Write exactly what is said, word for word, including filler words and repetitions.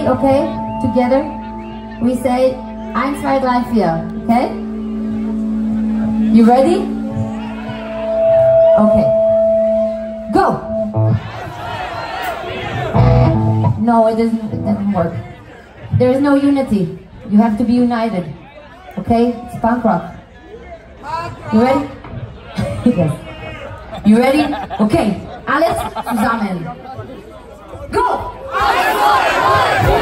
say, okay, together, we say, eins, zwei, drei, vier, okay? You ready? Okay. Go! No, it doesn't, it doesn't work. There is no unity. You have to be united. Okay? It's punk rock. You ready? Yes. You ready? Okay. Alles zusammen. Go!